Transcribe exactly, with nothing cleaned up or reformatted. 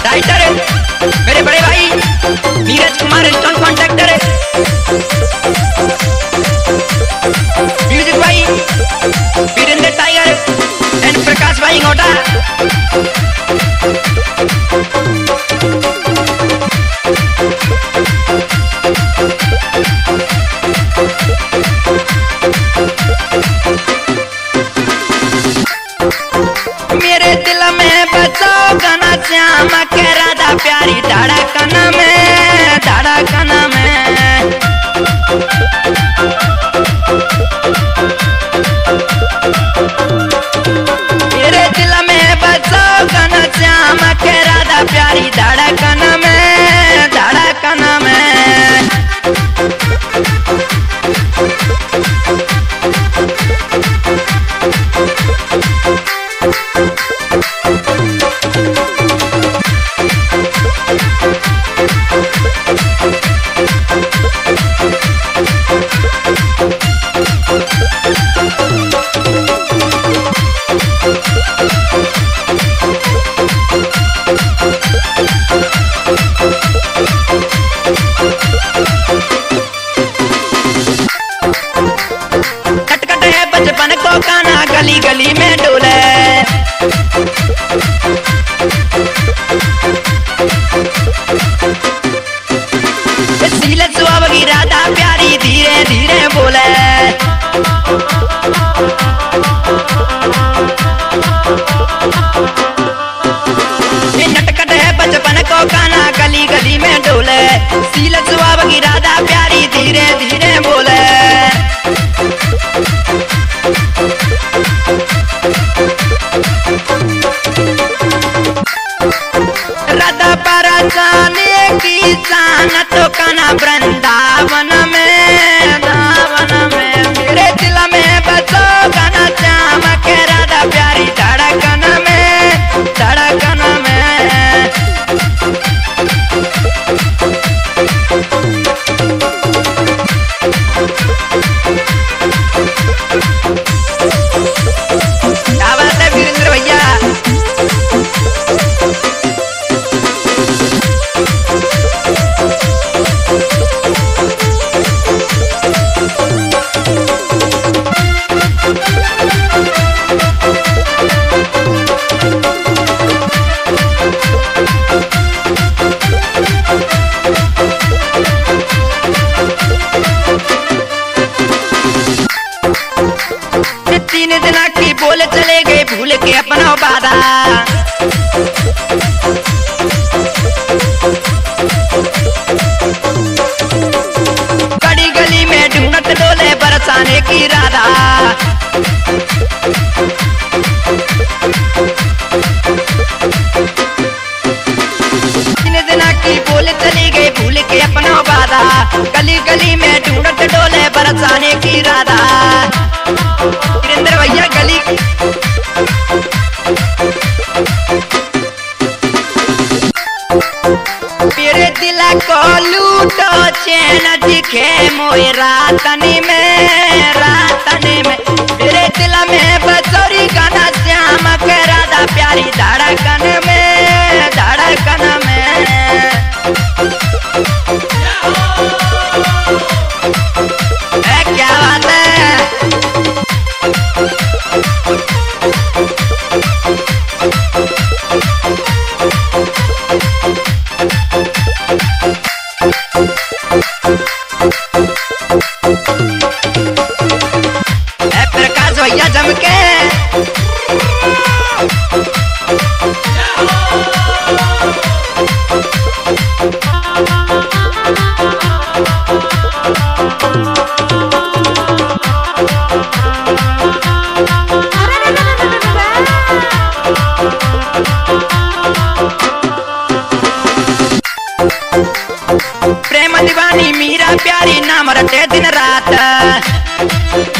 Writer मेरे बड़े भाई Neeraj Kumar stone contractor, music भाई वीरेंद्र टाइगर एंड प्रकाश भाई गोटा। मेरे दिल में बचाओ गाना श्याम के राधा प्यारी धड़कन में धड़कन में। मेरे दिल में बचाओ गाना श्याम के राधा प्यारी धड़कन में धड़कन में। कटकट है बचपन को गाना गली गली में डोले, सील सुहाव की राधा प्यारी धीरे धीरे बोले। नटकट है बचपन को गाना गली गली में डोले, सील सुहाव की राधा प्यारी धीरे धीरे बोले। राधा पर जाने की जान तो काना वृंदावन में दावन में। मेरे दिल में बसो गाना श्याम के राधा प्यारी धड़कन में धड़कन में। क्या बात है वीरेंद्र भैया। तीन दिन की बोल चले गए भूल के अपना वादा, गली गली में ढूंढत डोले बरसाने की राधा। तीन दिन की बोल चली गई भूल के अपना वादा, गली गली में ढूंढत डोले बरसाने की राधा। वीरेंद्र भैया गली मेरे दिल को लूटो चैन दिखे मोए रातनी में रातनी में। मेरे दिल में बसोरी गाना श्याम के राधा प्यारी धड़कन में धड़कन में। ए, क्या बात है। ए, प्रकाश भैया जम के प्रेम दीवानी मीरा प्यारी नाम रटे दिन रात।